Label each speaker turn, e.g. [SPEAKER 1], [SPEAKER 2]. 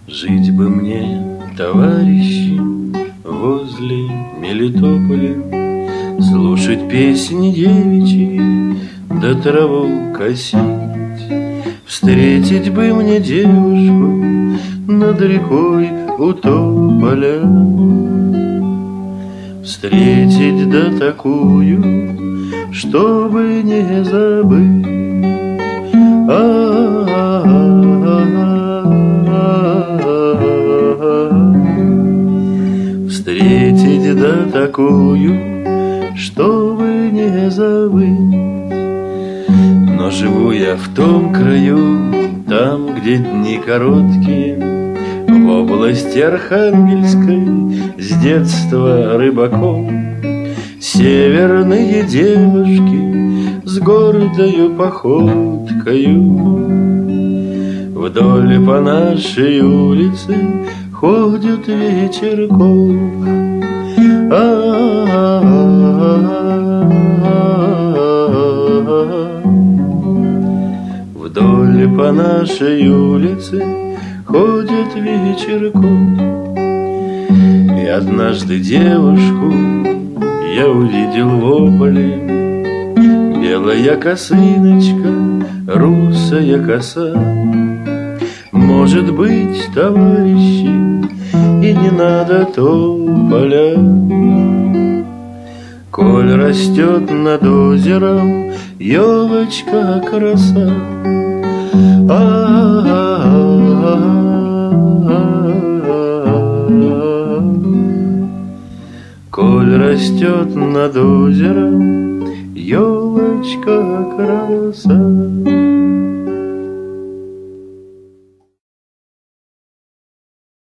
[SPEAKER 1] Жить бы мне, товарищи, возле Мелитополя, слушать песни девичьи, да траву косить. Встретить бы мне девушку над рекой у тополя, встретить да такую, чтобы не забыть. Встретить да такую, чтобы не забыть. Но живу я в том краю, там, где дни короткие, в области Архангельской, с детства рыбаком. Северные девушки с гордою походкою вдоль по нашей улице ходят вечерком. Вдоль по нашей улице ходят вечерком. И однажды девушку я увидел в ополе. Белая косыночка, русая коса. Может быть, товарищи, и не надо тополя, коль растет над озером елочка краса. Коль растет над озером елочка краса.